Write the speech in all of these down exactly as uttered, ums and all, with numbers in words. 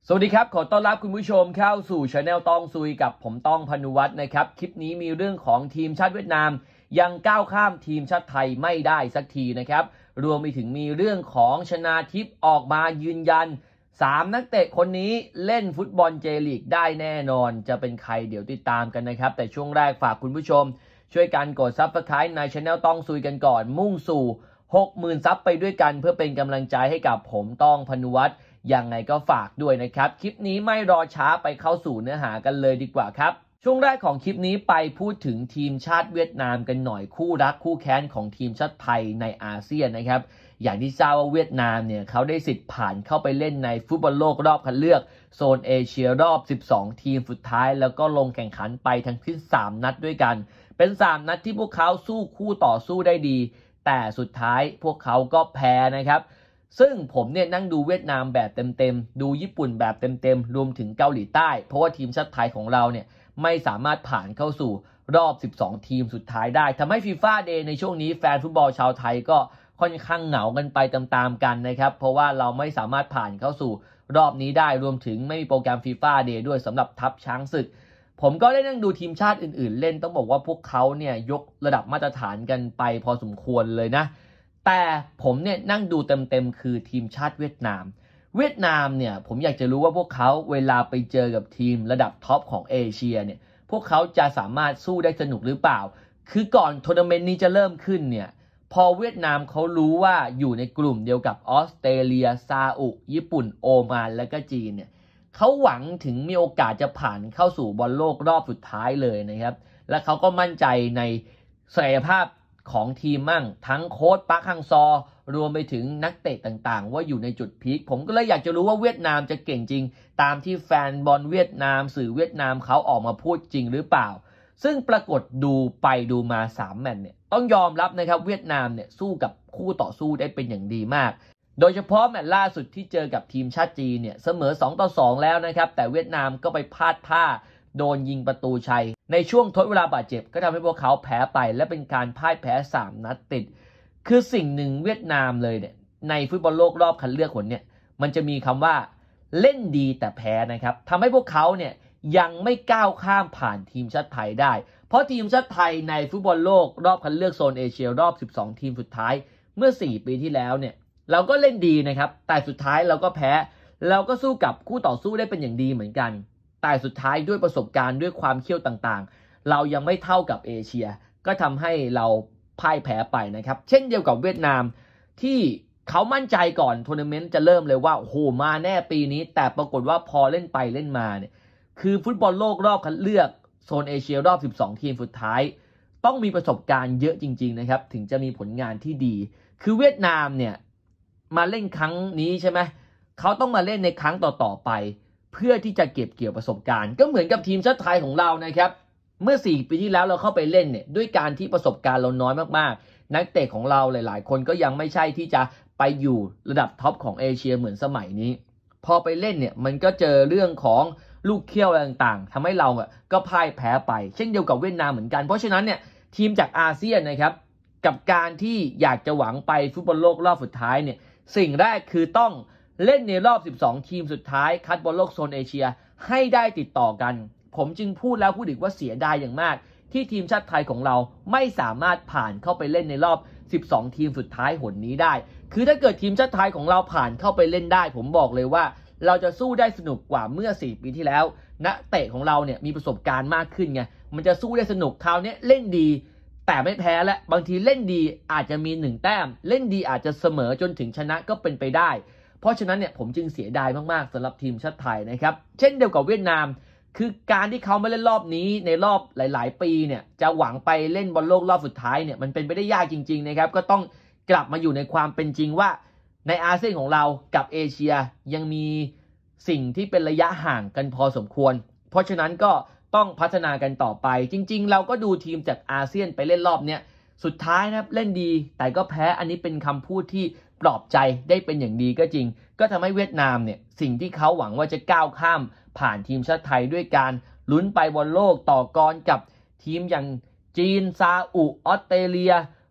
สวัสดีครับขอต้อนรับคุณผู้ชมเข้าสู่ Channel ต้องซุยกับผมต้องพนุวัฒน์นะครับคลิปนี้มีเรื่องของทีมชาติเวียดนามยังก้าวข้ามทีมชาติไทยไม่ได้สักทีนะครับรวมไปถึงมีเรื่องของชนาทิพย์ออกมายืนยันสามนักเตะคนนี้เล่นฟุตบอลเจลีกได้แน่นอนจะเป็นใครเดี๋ยวติดตามกันนะครับแต่ช่วงแรกฝากคุณผู้ชมช่วยกันกด ซับสไครบ์ ใน Channel ต้องซุยกันก่อนมุ่งสู่ หกหมื่น ซับไปด้วยกันเพื่อเป็นกำลังใจให้กับผมต้องพนุวัฒน์ยังไงก็ฝากด้วยนะครับคลิปนี้ไม่รอช้าไปเข้าสู่เนื้อหากันเลยดีกว่าครับช่วงแรกของคลิปนี้ไปพูดถึงทีมชาติเวียดนามกันหน่อยคู่รักคู่แค้นของทีมชาติไทยในอาเซียนนะครับอย่างที่ทราบว่าเวียดนามเนี่ยเขาได้สิทธิ์ผ่านเข้าไปเล่นในฟุตบอลโลกรอบคัดเลือกโซนเอเชียรอบสิบสองทีมสุดท้ายแล้วก็ลงแข่งขันไปทั้งสิ้นสามนัดด้วยกันเป็นสามนัดที่พวกเขาสู้คู่ต่อสู้ได้ดีแต่สุดท้ายพวกเขาก็แพ้นะครับซึ่งผมเนี่ยนั่งดูเวียดนามแบบเต็มๆดูญี่ปุ่นแบบเต็มๆรวมถึงเกาหลีใต้เพราะว่าทีมชาติไทยของเราเนี่ยไม่สามารถผ่านเข้าสู่รอบสิบสองทีมสุดท้ายได้ทำให้ ฟีฟ่า เดย์ ในช่วงนี้แฟนฟุตบอลชาวไทยก็ค่อนข้างเหงากันไปตามๆกันนะครับเพราะว่าเราไม่สามารถผ่านเข้าสู่รอบนี้ได้รวมถึงไม่มีโปรแกรม ฟีฟ่า เดย์ ด้วยสำหรับทัพช้างศึกผมก็ได้นั่งดูทีมชาติอื่นๆเล่นต้องบอกว่าพวกเขาเนี่ยยกระดับมาตรฐานกันไปพอสมควรเลยนะแต่ผมเนี่ยนั่งดูเต็มๆคือทีมชาติเวียดนามเวียดนามเนี่ยผมอยากจะรู้ว่าพวกเขาเวลาไปเจอกับทีมระดับท็อปของเอเชียเนี่ยพวกเขาจะสามารถสู้ได้สนุกหรือเปล่าคือก่อนทัวร์นาเมนต์นี้จะเริ่มขึ้นเนี่ยพอเวียดนามเขารู้ว่าอยู่ในกลุ่มเดียวกับออสเตรเลียซาอุญี่ปุ่นโอมานและก็จีนเนี่ยเขาหวังถึงมีโอกาสจะผ่านเข้าสู่บอลโลกรอบสุดท้ายเลยนะครับและเขาก็มั่นใจในศักยภาพของทีมมั่งทั้งโค้ชปักฮังซอรวมไปถึงนักเตะต่างๆว่าอยู่ในจุดพีคผมก็เลยอยากจะรู้ว่าเวียดนามจะเก่งจริงตามที่แฟนบอลเวียดนามสื่อเวียดนามเขาออกมาพูดจริงหรือเปล่าซึ่งปรากฏดูไปดูมาสามแมตช์เนี่ยต้องยอมรับนะครับเวียดนามเนี่ยสู้กับคู่ต่อสู้ได้เป็นอย่างดีมากโดยเฉพาะแมตช์ล่าสุดที่เจอกับทีมชาติจีนเนี่ยเสมอสองต่อสองแล้วนะครับแต่เวียดนามก็ไปพลาดท่าโดนยิงประตูชัยในช่วงทดเวลาบาดเจ็บก็ทำให้พวกเขาแพ้ไปและเป็นการพ่ายแพ้สามนัดติดคือสิ่งหนึ่งเวียดนามเลยเนี่ยในฟุตบอลโลกรอบคัดเลือกคนเนี่ยมันจะมีคำว่าเล่นดีแต่แพ้นะครับทำให้พวกเขาเนี่ยยังไม่ก้าวข้ามผ่านทีมชาติไทยได้เพราะทีมชาติไทยในฟุตบอลโลกรอบคัดเลือกโซนเอเชียรอบสิบสองทีมสุดท้ายเมื่อสี่ปีที่แล้วเนี่ยเราก็เล่นดีนะครับแต่สุดท้ายเราก็แพ้เราก็สู้กับคู่ต่อสู้ได้เป็นอย่างดีเหมือนกันแต่สุดท้ายด้วยประสบการณ์ด้วยความเขี้ยวต่างๆเรายังไม่เท่ากับเอเชียก็ทำให้เราพ่ายแพ้ไปนะครับเช่นเดียวกับเวียดนามที่เขามั่นใจก่อนทัวร์นาเมนต์จะเริ่มเลยว่าโอ้โหมาแน่ปีนี้แต่ปรากฏว่าพอเล่นไปเล่นมาเนี่ยคือฟุตบอลโลกรอบคัดเลือกโซนเอเชียรอบสิบสองทีมสุดท้ายต้องมีประสบการณ์เยอะจริงๆนะครับถึงจะมีผลงานที่ดีคือเวียดนามเนี่ยมาเล่นครั้งนี้ใช่ไหมเขาต้องมาเล่นในครั้งต่อๆไปเพื่อที่จะเก็บเกี่ยวประสบการณ์ก็เหมือนกับทีมชาติไทยของเรานะครับเมื่อสี่ปีที่แล้วเราเข้าไปเล่นเนี่ยด้วยการที่ประสบการณ์เราน้อยมากๆนักเตะของเราหลายๆคนก็ยังไม่ใช่ที่จะไปอยู่ระดับท็อปของเอเชียเหมือนสมัยนี้พอไปเล่นเนี่ยมันก็เจอเรื่องของลูกเขี้ยวอะไรต่างๆทำให้เราอ่ะก็พ่ายแพ้ไปเช่นเดียวกับเวียดนามเหมือนกันเพราะฉะนั้นเนี่ยทีมจากอาเซียนนะครับกับการที่อยากจะหวังไปฟุตบอลโลกรอบสุดท้ายเนี่ยสิ่งแรกคือต้องเล่นในรอบสิบสองทีมสุดท้ายคัดบอลโลกโซนเอเชียให้ได้ติดต่อกันผมจึงพูดแล้วพูดอีกว่าเสียดายอย่างมากที่ทีมชาติไทยของเราไม่สามารถผ่านเข้าไปเล่นในรอบสิบสองทีมสุดท้ายหนนี้ได้คือถ้าเกิดทีมชาติไทยของเราผ่านเข้าไปเล่นได้ผมบอกเลยว่าเราจะสู้ได้สนุกกว่าเมื่อสี่ปีที่แล้วนักเตะของเราเนี่ยมีประสบการณ์มากขึ้นไงมันจะสู้ได้สนุกคราวนี้เล่นดีแต่ไม่แพ้และบางทีเล่นดีอาจจะมีหนึ่งแต้มเล่นดีอาจจะเสมอจนถึงชนะก็เป็นไปได้เพราะฉะนั้นเนี่ยผมจึงเสียดายมากๆสำหรับทีมชาติไทยนะครับเช่นเดียวกับเวียดนามคือการที่เขาไม่เล่นรอบนี้ในรอบหลายๆปีเนี่ยจะหวังไปเล่นบอลโลกรอบสุดท้ายเนี่ยมันเป็นไปได้ยากจริงๆนะครับก็ต้องกลับมาอยู่ในความเป็นจริงว่าในอาเซียนของเรากับเอเชียยังมีสิ่งที่เป็นระยะห่างกันพอสมควรเพราะฉะนั้นก็ต้องพัฒนากันต่อไปจริงๆเราก็ดูทีมจากอาเซียนไปเล่นรอบเนี้ยสุดท้ายนะครับเล่นดีแต่ก็แพ้อันนี้เป็นคำพูดที่ปลอบใจได้เป็นอย่างดีก็จริงก็ทำให้เวียดนามเนี่ยสิ่งที่เขาหวังว่าจะก้าวข้ามผ่านทีมชาติไทยด้วยการลุ้นไปบอลโลกต่อกรกับทีมอย่างจีนซาอุออสเตรเลีย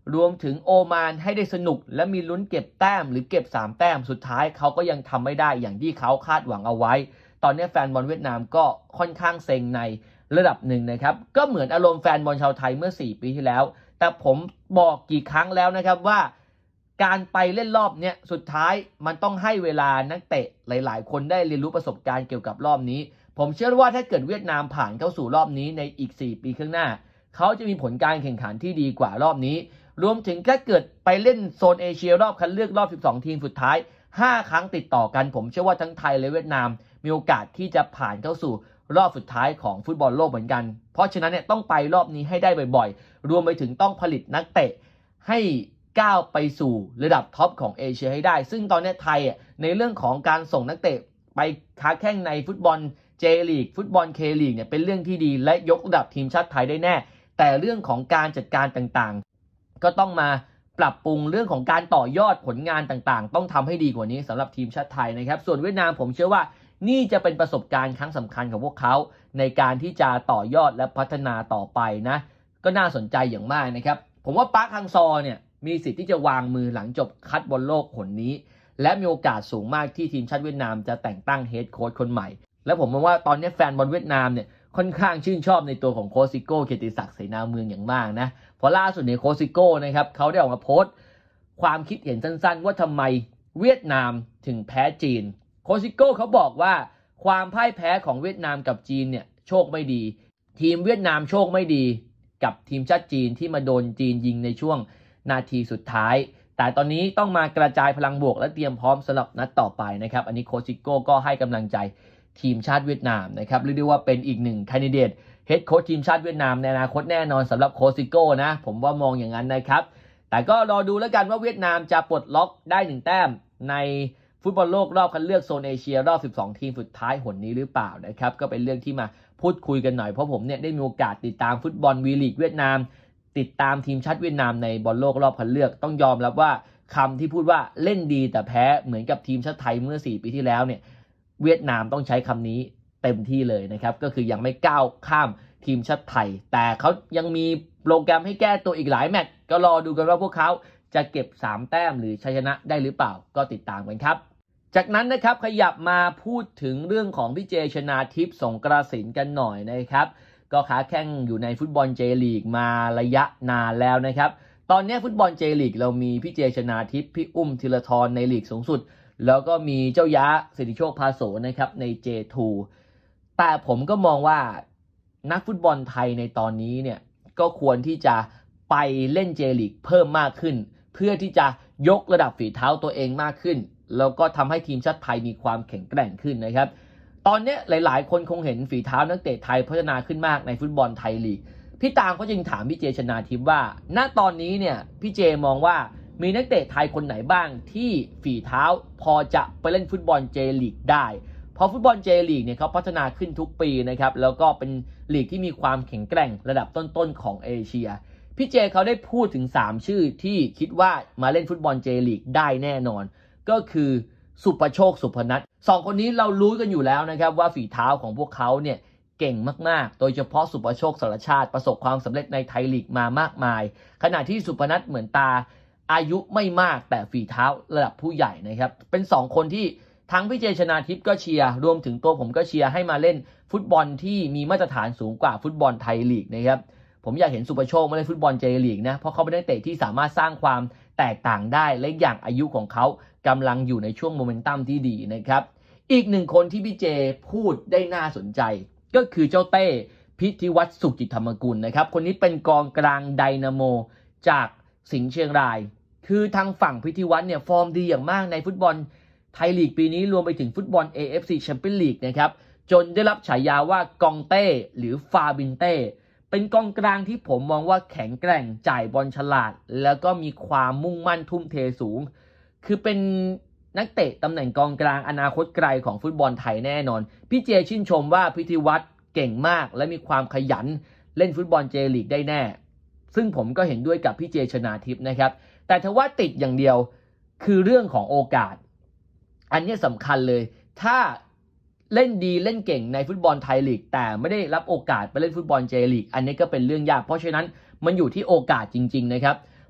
รวมถึงโอมานให้ได้สนุกและมีลุ้นเก็บแต้มหรือเก็บสามแต้มสุดท้ายเขาก็ยังทำไม่ได้อย่างที่เขาคาดหวังเอาไว้ตอนนี้แฟนบอลเวียดนามก็ค่อนข้างเซ็งในระดับหนึ่งนะครับก็เหมือนอารมณ์แฟนบอลชาวไทยเมื่อสี่ปีที่แล้วแต่ผมบอกกี่ครั้งแล้วนะครับว่าการไปเล่นรอบเนี้ยสุดท้ายมันต้องให้เวลานักเตะหลายๆคนได้เรียนรู้ประสบการณ์เกี่ยวกับรอบนี้ผมเชื่อว่าถ้าเกิดเวียดนามผ่านเข้าสู่รอบนี้ในอีกสี่ปีข้างหน้าเขาจะมีผลการแข่งขันที่ดีกว่ารอบนี้รวมถึงถ้าเกิดไปเล่นโซนเอเชียรอบคัดเลือกรอบสิบสองทีมสุดท้ายห้าครั้งติดต่อกันผมเชื่อว่าทั้งไทยและเวียดนามมีโอกาสที่จะผ่านเข้าสู่รอบสุดท้ายของฟุตบอลโลกเหมือนกันเพราะฉะนั้นเนี่ยต้องไปรอบนี้ให้ได้บ่อยๆรวมไปถึงต้องผลิตนักเตะให้ก้าวไปสู่ระดับท็อปของเอเชียให้ได้ซึ่งตอนนี้ไทยอ่ะในเรื่องของการส่งนักเตะไปค้าแข่งในฟุตบอลเจลีกฟุตบอลเคลีกเนี่ยเป็นเรื่องที่ดีและยกระดับทีมชาติไทยได้แน่แต่เรื่องของการจัดการต่างๆก็ต้องมาปรับปรุงเรื่องของการต่อยอดผลงานต่างๆต้องทำให้ดีกว่านี้สำหรับทีมชาติไทยนะครับส่วนเวียดนามผมเชื่อว่านี่จะเป็นประสบการณ์ครั้งสำคัญของพวกเขาในการที่จะต่อยอดและพัฒนาต่อไปนะก็น่าสนใจอย่างมากนะครับผมว่าปาร์คฮังซอเนี่ยมีสิทธิ์ที่จะวางมือหลังจบคัดบอลโลกผลนี้และมีโอกาสสูงมากที่ทีมชาติเวียดนามจะแต่งตั้งเฮดโค้ชคนใหม่และผมมองว่าตอนนี้แฟนบอลเวียดนามเนี่ยค่อนข้างชื่นชอบในตัวของโค้ชซิโก้เกียรติศักดิ์เสนาเมืองอย่างมากนะเพราะล่าสุดในโค้ชซิโก้นะครับเขาได้ออกมาโพสต์ความคิดเห็นสั้นๆว่าทำไมเวียดนามถึงแพ้จีนโค้ชซิโก้เขาบอกว่าความพ่ายแพ้ของเวียดนามกับจีนเนี่ยโชคไม่ดีทีมเวียดนามโชคไม่ดีกับทีมชาติจีนที่มาโดนจีนยิงในช่วงนาทีสุดท้ายแต่ตอนนี้ต้องมากระจายพลังบวกและเตรียมพร้อมสำหรับนัดต่อไปนะครับอันนี้โค้ชซิโก้ก็ให้กำลังใจทีมชาติเวียดนามนะครับเรียกได้ว่าเป็นอีกหนึ่งแคนดิเดตเฮดโค้ชทีมชาติเวียดนามในอนาคตแน่นอนสำหรับโค้ชซิโก้นะผมว่ามองอย่างนั้นนะครับแต่ก็รอดูแล้วกันว่าเวียดนามจะปลดล็อกได้หนึ่งแต้มในฟุตบอลโลกรอบคัดเลือกโซนเอเชียรอบสิบสองทีมสุดท้ายหนนี้หรือเปล่านะครับก็เป็นเรื่องที่มาพูดคุยกันหน่อยเพราะผมเนี่ยได้มีโอกาสติดตามฟุตบอลวีลีกเวียดนามติดตามทีมชาติเวียดนามในบอลโลกรอบคัดเลือกต้องยอมรับว่าคำที่พูดว่าเล่นดีแต่แพ้เหมือนกับทีมชาติไทยเมื่อสี่ปีที่แล้วเนี่ยเวียดนามต้องใช้คำนี้เต็มที่เลยนะครับก็คือยังไม่ก้าวข้ามทีมชาติไทยแต่เขายังมีโปรแกรมให้แก้ตัวอีกหลายแมตช์ก็รอดูกันว่าพวกเขาจะเก็บสามแต้มหรือชัยชนะได้หรือเปล่าก็ติดตามกันครับจากนั้นนะครับขยับมาพูดถึงเรื่องของพี่เจชนาทิพย์สงกรสินทร์กันหน่อยนะครับก็ค้าแข่งอยู่ในฟุตบอลเจลีกมาระยะนานแล้วนะครับตอนนี้ฟุตบอลเจลีกเรามีพี่เจชนาทิพย์พี่อุ้มธีรทรในลีกสูงสุดแล้วก็มีเจ้าย้าสิทธิโชคพาโสนะครับใน เจ ทู แต่ผมก็มองว่านักฟุตบอลไทยในตอนนี้เนี่ยก็ควรที่จะไปเล่นเจลีกเพิ่มมากขึ้นเพื่อที่จะยกระดับฝีเท้าตัวเองมากขึ้นแล้วก็ทำให้ทีมชาติไทยมีความแข็งแกร่งขึ้นนะครับตอนนี้หลายๆคนคงเห็นฝีเท้านักเตะไทยพัฒนาขึ้นมากในฟุตบอลไทยลีกพี่ตามก็จึงถามพี่เจชนาทิพย์ว่าณตอนนี้เนี่ยพี่เจมองว่ามีนักเตะไทยคนไหนบ้างที่ฝีเท้าพอจะไปเล่นฟุตบอลเจลีกได้เพราะฟุตบอลเจลีกเนี่ยเขาพัฒนาขึ้นทุกปีนะครับแล้วก็เป็นลีกที่มีความแข็งแกร่งระดับต้นๆของเอเชียพี่เจเขาได้พูดถึงสามชื่อที่คิดว่ามาเล่นฟุตบอลเจลีกได้แน่นอนก็คือสุประโชคสุพนัทสองคนนี้เรารู้กันอยู่แล้วนะครับว่าฝีเท้าของพวกเขาเนี่ยเก่งมากๆโดยเฉพาะสุประโชคสารชาติประสบความสำเร็จในไทยลีกมามากมายขณะที่สุพนัทเหมือนตาอายุไม่มากแต่ฝีเท้าระดับผู้ใหญ่นะครับเป็นสองคนที่ทั้งพี่เจชนาทิพย์ก็เชียร์รวมถึงตัวผมก็เชียร์ให้มาเล่นฟุตบอลที่มีมาตรฐานสูงกว่าฟุตบอลไทยลีกนะครับผมอยากเห็นสุประโชคมาเล่นฟุตบอลเจลีกนะเพราะเขาเป็นนักเตะที่สามารถสร้างความแตกต่างได้และอย่างอายุของเขากำลังอยู่ในช่วงโมเมนตัมที่ดีนะครับอีกหนึ่งคนที่พี่เจพูดได้น่าสนใจก็คือเจ้าเต้พิธีวัฒน์สุขจิตธรรมกุลนะครับคนนี้เป็นกองกลางไดนาโมจากสิงห์เชียงรายคือทางฝั่งพิธีวัฒน์เนี่ยฟอร์มดีอย่างมากในฟุตบอลไทยลีกปีนี้รวมไปถึงฟุตบอล เอ เอฟ ซี Champions League นะครับจนได้รับฉายาว่ากองเต้หรือฟาบินเต้เป็นกองกลางที่ผมมองว่าแข็งแกร่งจ่ายบอลฉลาดแล้วก็มีความมุ่งมั่นทุ่มเทสูงคือเป็นนักเตะตำแหน่งกองกลางอนาคตไกลของฟุตบอลไทยแน่นอนพี่เจชื่นชมว่าพิธีวัฒน์เก่งมากและมีความขยันเล่นฟุตบอลเจลีกได้แน่ซึ่งผมก็เห็นด้วยกับพี่เจชนาทิพย์นะครับแต่ถ้าว่าติดอย่างเดียวคือเรื่องของโอกาสอันนี้สำคัญเลยถ้าเล่นดีเล่นเก่งในฟุตบอลไทยลีกแต่ไม่ได้รับโอกาสไปเล่นฟุตบอลเจลีกอันนี้ก็เป็นเรื่องยากเพราะฉะนั้นมันอยู่ที่โอกาสจริงๆนะครับ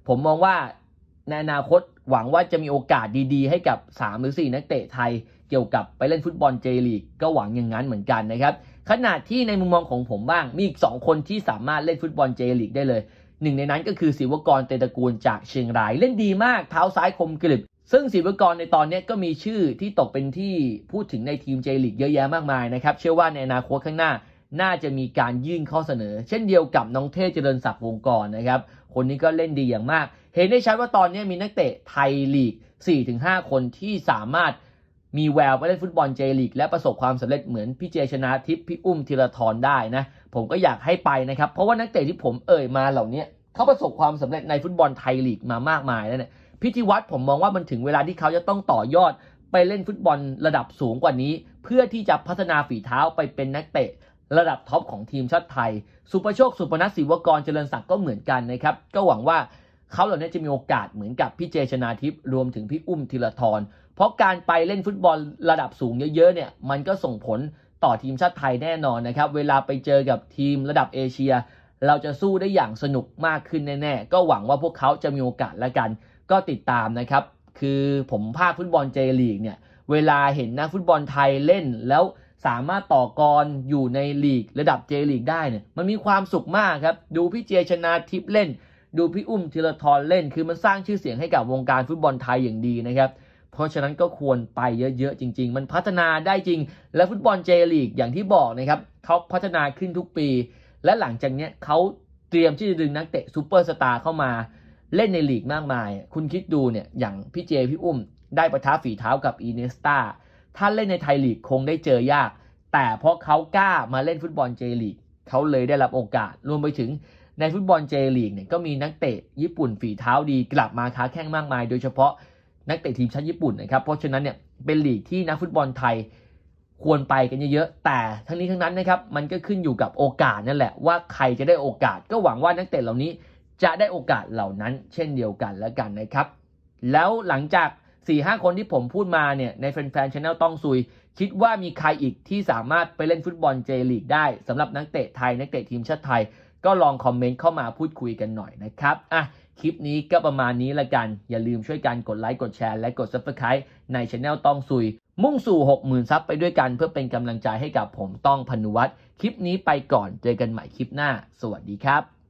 ผมมองว่าในอนาคตหวังว่าจะมีโอกาสดีๆให้กับสามหรือสี่นักเตะไทยเกี่ยวกับไปเล่นฟุตบอลเจลีกก็หวังอย่างนั้นเหมือนกันนะครับขณะที่ในมุมมองของผมบ้างมีอีกสองคนที่สามารถเล่นฟุตบอลเจลีกได้เลยหนึ่งในนั้นก็คือศิวกรเตตระกูลจากเชียงรายเล่นดีมากเท้าซ้ายคมกริบซึ่งศิวกรในตอนนี้ก็มีชื่อที่ตกเป็นที่พูดถึงในทีมเจลีกเยอะแยะมากมายนะครับเชื่อว่าในอนาคตข้างหน้าน่าจะมีการยื่นข้อเสนอเช่นเดียวกับน้องเทพเจริญศักดิ์วงกรนะครับคนนี้ก็เล่นดีอย่างมากเห็นได้ชัดว่าตอนนี้มีนักเตะไทยลีก สี่ถึงห้า คนที่สามารถมีแววไปเล่นฟุตบอลเจลีกและประสบความสำเร็จเหมือนพี่เจชนาทิพย์พี่อุ้มธีรทรได้นะผมก็อยากให้ไปนะครับเพราะว่านักเตะที่ผมเอ่ยมาเหล่านี้เขาประสบความสำเร็จในฟุตบอลไทยลีกมามากมายแล้วเนี่ยพิธีวัฒน์ผมมองว่ามันถึงเวลาที่เขาจะต้องต่อยอดไปเล่นฟุตบอลระดับสูงกว่านี้เพื่อที่จะพัฒนาฝีเท้าไปเป็นนักเตะระดับท็อปของทีมชาติไทยสุประโชคสุพนัสศิวกรเจริญศักดิ์ก็เหมือนกันนะครับก็หวังว่าเขาเหล่านี้จะมีโอกาสเหมือนกับพี่เจชนาทิพย์รวมถึงพี่อุ้มธีรทรเพราะการไปเล่นฟุตบอลระดับสูงเยอะๆเนี่ยมันก็ส่งผลต่อทีมชาติไทยแน่นอนนะครับเวลาไปเจอกับทีมระดับเอเชียเราจะสู้ได้อย่างสนุกมากขึ้นแน่ๆก็หวังว่าพวกเขาจะมีโอกาสแล้วกันก็ติดตามนะครับคือผมภาคฟุตบอลเจลีกเนี่ยเวลาเห็นนักฟุตบอลไทยเล่นแล้วสามารถต่อกรอยู่ในลีกระดับเจลีกได้เนี่ยมันมีความสุขมากครับดูพี่เจชนาทิพย์เล่นดูพี่อุ้มธีรทรเล่นคือมันสร้างชื่อเสียงให้กับวงการฟุตบอลไทยอย่างดีนะครับเพราะฉะนั้นก็ควรไปเยอะๆจริงๆมันพัฒนาได้จริงและฟุตบอลเจลีกอย่างที่บอกนะครับเขาพัฒนาขึ้นทุกปีและหลังจากนี้เขาเตรียมที่จะดึงนักเตะซูเปอร์สตาร์เข้ามาเล่นในลีกมากมายคุณคิดดูเนี่ยอย่างพี่เจพี่อุ้มได้ประทับฝีเท้ากับอีเนสตาถ้าเล่นในไทยลีกคงได้เจอยากแต่เพราะเขากล้ามาเล่นฟุตบอลเจลีกเขาเลยได้รับโอกาสรวมไปถึงในฟุตบอลเจลีกเนี่ยก็มีนักเตะญี่ปุ่นฝีเท้าดีกลับมาค้าแข้งมากมายโดยเฉพาะนักเตะทีมชาติญี่ปุ่นนะครับเพราะฉะนั้นเนี่ยเป็นลีกที่นักฟุตบอลไทยควรไปกันเยอะๆแต่ทั้งนี้ทั้งนั้นนะครับมันก็ขึ้นอยู่กับโอกาสนั่นแหละว่าใครจะได้โอกาสก็หวังว่านักเตะเหล่านี้จะได้โอกาสเหล่านั้นเช่นเดียวกันแล้วกันนะครับแล้วหลังจาก สี่ห้า คนที่ผมพูดมาเนี่ยในแฟนๆ Channel ต้องซุยคิดว่ามีใครอีกที่สามารถไปเล่นฟุตบอลเจลีกได้สำหรับนักเตะไทยนักเตะทีมชาติไทยก็ลองคอมเมนต์เข้ามาพูดคุยกันหน่อยนะครับอ่ะคลิปนี้ก็ประมาณนี้ละกันอย่าลืมช่วยกันกดไลค์กดแชร์และกด Subscribe ใน Channel ต้องซุยมุ่งสู่ หกหมื่น ซับไปด้วยกันเพื่อเป็นกำลังใจให้กับผมต้องพนุวัฒน์คลิปนี้ไปก่อนเจอกันใหม่คลิปหน้าสวัสดีครับ